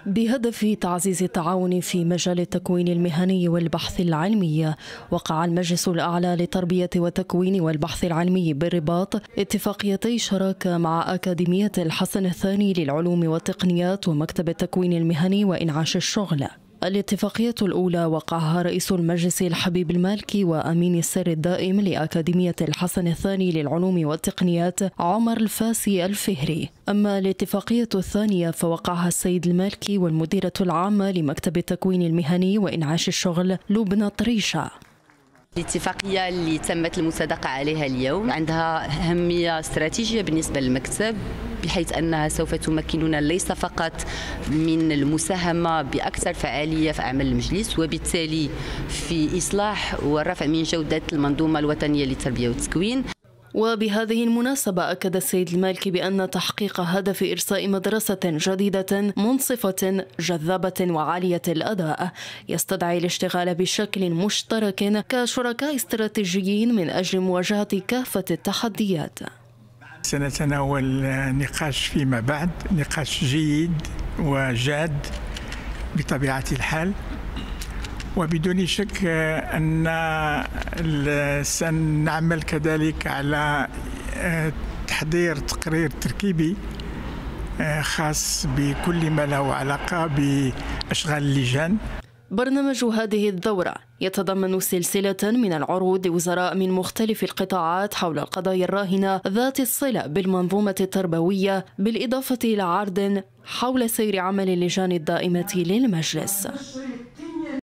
بهدف تعزيز التعاون في مجال التكوين المهني والبحث العلمي، وقع المجلس الأعلى للتربية والتكوين والبحث العلمي بالرباط اتفاقيتي شراكة مع أكاديمية الحسن الثاني للعلوم والتقنيات ومكتب التكوين المهني وإنعاش الشغل. الاتفاقية الأولى وقعها رئيس المجلس الحبيب المالكي وأمين السر الدائم لأكاديمية الحسن الثاني للعلوم والتقنيات عمر الفاسي الفهري. أما الاتفاقية الثانية فوقعها السيد المالكي والمديرة العامة لمكتب التكوين المهني وإنعاش الشغل لبنى طريشة. الاتفاقية اللي تمت المصادقة عليها اليوم عندها أهمية استراتيجية بالنسبة للمكتب، بحيث أنها سوف تمكننا ليس فقط من المساهمة بأكثر فعالية في أعمال المجلس، وبالتالي في إصلاح والرفع من جودة المنظومة الوطنية للتربية والتكوين. وبهذه المناسبة أكد السيد المالكي بأن تحقيق هدف إرساء مدرسة جديدة منصفة جذابة وعالية الأداء يستدعي الاشتغال بشكل مشترك كشركاء استراتيجيين من أجل مواجهة كافة التحديات. سنتناول نقاش فيما بعد، نقاش جيد وجاد بطبيعة الحال، وبدون شك أن سنعمل كذلك على تحضير تقرير تركيبي خاص بكل ما له علاقة بأشغال اللجان. برنامج هذه الدورة يتضمن سلسلة من العروض لوزراء من مختلف القطاعات حول القضايا الراهنة ذات الصلة بالمنظومة التربوية، بالإضافة إلى عرض حول سير عمل اللجان الدائمة للمجلس.